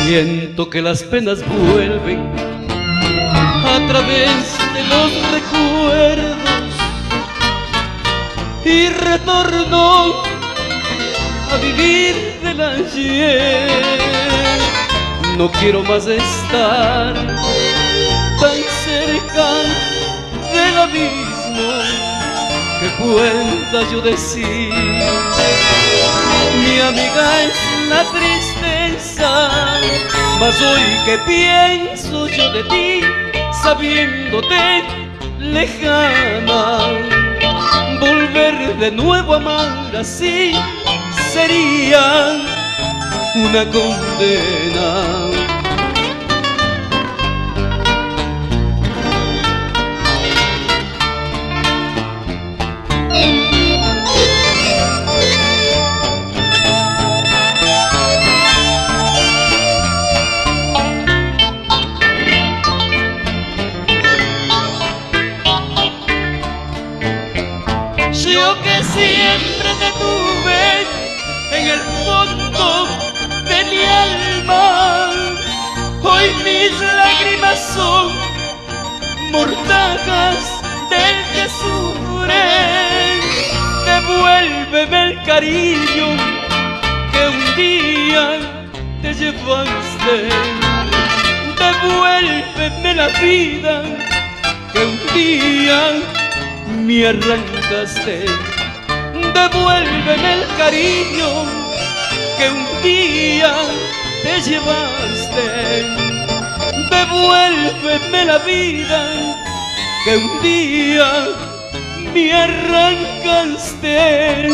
Siento que las penas vuelven a través de los recuerdos y retorno a vivir del ayer. No quiero más estar tan cerca del abismo que pueda yo decir. Mi amiga es la tristeza, mas hoy que pienso yo de ti, sabiéndote lejana, volver de nuevo a amar así sería una condena. Yo que siempre te tuve en el fondo de mi alma, hoy mis lágrimas son mortajas del que sufre. Devuélveme el cariño que un día te llevaste, devuélveme la vida que un día me arrancaste, devuélveme el cariño que un día te llevaste, devuélveme la vida que un día me arrancaste.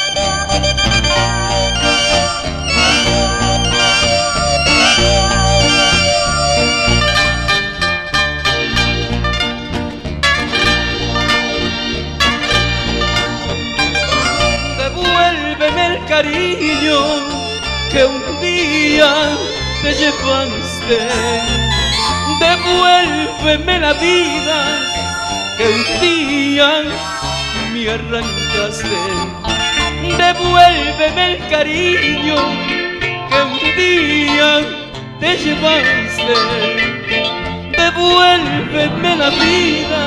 Devuélveme el cariño que un día te llevaste, devuélveme la vida que un día me arrancaste, devuélveme el cariño que un día te llevaste, devuélveme la vida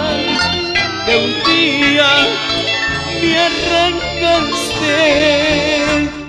que un día me arrancaste.